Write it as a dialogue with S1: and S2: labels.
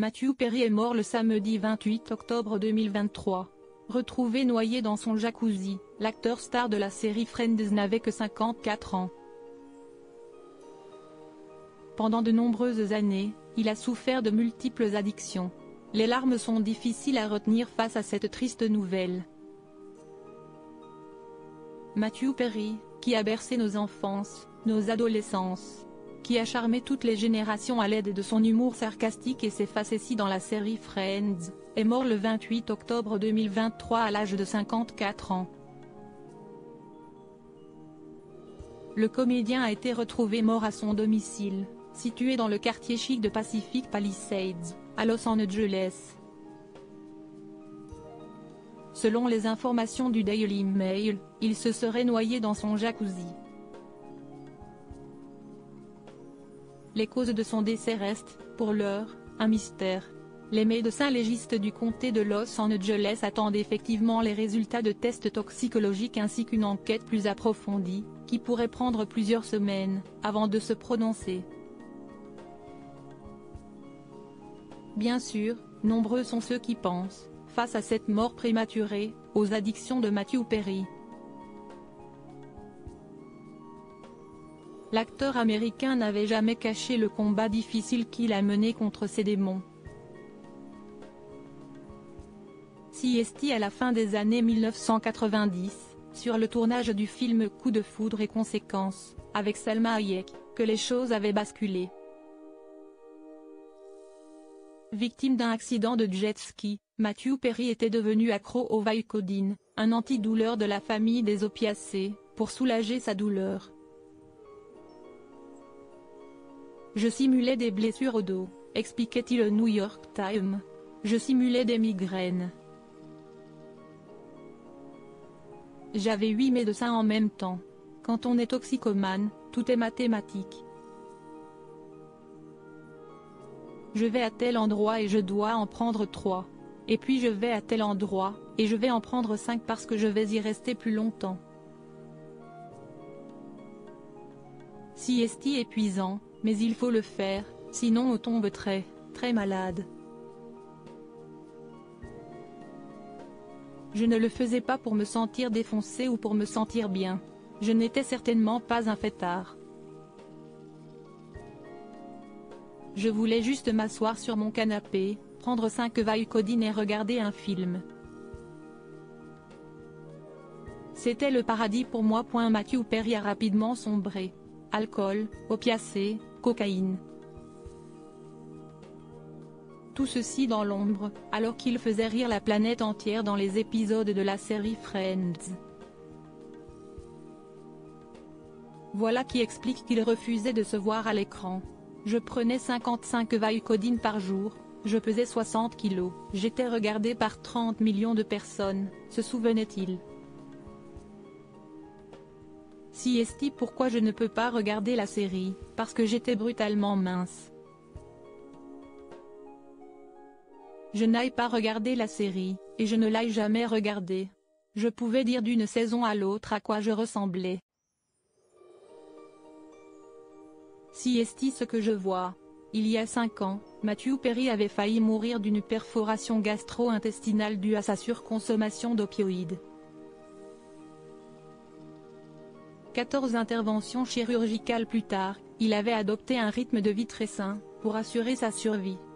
S1: Matthew Perry est mort le samedi 28 octobre 2023. Retrouvé noyé dans son jacuzzi, l'acteur star de la série Friends n'avait que 54 ans. Pendant de nombreuses années, il a souffert de multiples addictions. Les larmes sont difficiles à retenir face à cette triste nouvelle. Matthew Perry, qui a bercé nos enfances, nos adolescences, qui a charmé toutes les générations à l'aide de son humour sarcastique et ses facéties dans la série Friends, est mort le 28 octobre 2023 à l'âge de 54 ans. Le comédien a été retrouvé mort à son domicile, situé dans le quartier chic de Pacific Palisades, à Los Angeles. Selon les informations du Daily Mail, il se serait noyé dans son jacuzzi. Les causes de son décès restent, pour l'heure, un mystère. Les médecins légistes du comté de Los Angeles attendent effectivement les résultats de tests toxicologiques ainsi qu'une enquête plus approfondie, qui pourrait prendre plusieurs semaines, avant de se prononcer. Bien sûr, nombreux sont ceux qui pensent, face à cette mort prématurée, aux addictions de Matthew Perry. L'acteur américain n'avait jamais caché le combat difficile qu'il a mené contre ses démons. CST à la fin des années 1990, sur le tournage du film Coup de foudre et conséquences, avec Salma Hayek, que les choses avaient basculé. Victime d'un accident de jet ski, Matthew Perry était devenu accro au Vicodin, un antidouleur de la famille des opiacés, pour soulager sa douleur. Je simulais des blessures au dos, expliquait-il au New York Times. Je simulais des migraines. J'avais 8 médecins en même temps. Quand on est toxicomane, tout est mathématique. Je vais à tel endroit et je dois en prendre 3. Et puis je vais à tel endroit, et je vais en prendre 5 parce que je vais y rester plus longtemps. CST épuisant, mais il faut le faire, sinon on tombe très, très malade. Je ne le faisais pas pour me sentir défoncé ou pour me sentir bien. Je n'étais certainement pas un fêtard. Je voulais juste m'asseoir sur mon canapé, prendre 5 Vicodin et regarder un film. C'était le paradis pour moi. Matthew Perry a rapidement sombré. Alcool, opiacés, cocaïne. Tout ceci dans l'ombre, alors qu'il faisait rire la planète entière dans les épisodes de la série Friends. Voilà qui explique qu'il refusait de se voir à l'écran. Je prenais 55 Vicodin par jour, je pesais 60 kilos, j'étais regardé par 30 millions de personnes, se souvenait-il. CST Pourquoi je ne peux pas regarder la série? Parce que j'étais brutalement mince. Je n'aille pas regarder la série, et je ne l'aille jamais regarder. Je pouvais dire d'une saison à l'autre à quoi je ressemblais. CST Ce que je vois. Il y a 5 ans, Matthew Perry avait failli mourir d'une perforation gastro-intestinale due à sa surconsommation d'opioïdes. 14 interventions chirurgicales plus tard, il avait adopté un rythme de vie très sain, pour assurer sa survie.